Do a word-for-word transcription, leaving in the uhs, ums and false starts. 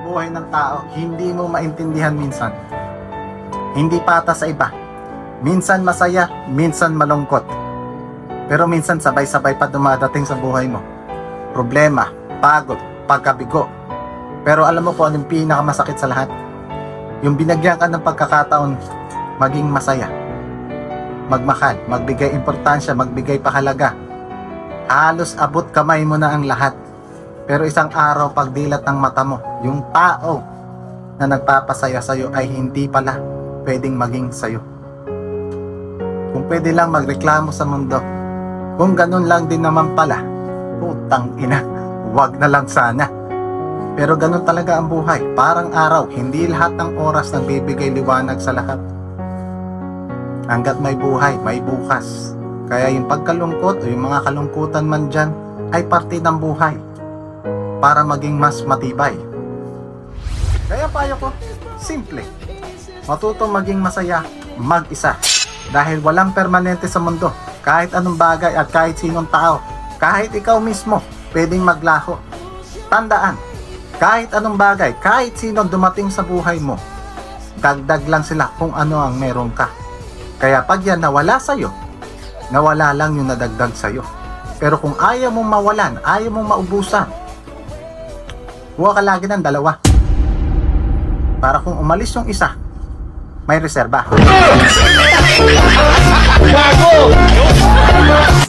buhay ng tao, hindi mo maintindihan minsan. Hindi patas sa iba. Minsan masaya, minsan malungkot. Pero minsan sabay-sabay pa dumadating sa buhay mo. Problema, pagod, pagkabigo. Pero alam mo kung anong pinakamasakit sa lahat? Yung binagyan ka ng pagkakataon maging masaya. Magmahal, magbigay importansya, magbigay pahalaga. Halos abot kamay mo na ang lahat. Pero isang araw pagdilat ng mata mo, yung tao na nagpapasaya sa'yo ay hindi pala pwedeng maging sa'yo. Kung pwede lang magreklamo sa mundo, kung ganun lang din naman pala, putang ina, wag na lang sana. Pero ganun talaga ang buhay, parang araw, hindi lahat ng oras nagbibigay liwanag sa lahat. Hanggat may buhay, may bukas. Kaya yung pagkalungkot o yung mga kalungkutan man dyan ay parte ng buhay para maging mas matibay. Kaya payo ko, simple. Matutong maging masaya, mag-isa. Dahil walang permanente sa mundo. Kahit anong bagay at kahit sinong tao, kahit ikaw mismo, pwedeng maglaho. Tandaan, kahit anong bagay, kahit sino dumating sa buhay mo, dagdag lang sila kung ano ang meron ka. Kaya pag yan nawala sa'yo, nawala lang yung nadagdag sa'yo. Pero kung ayaw mong mawalan, ayaw mong maubusan, huwag ka lagi ng dalawa. Para kung umalis yung isa, may reserba. Bago!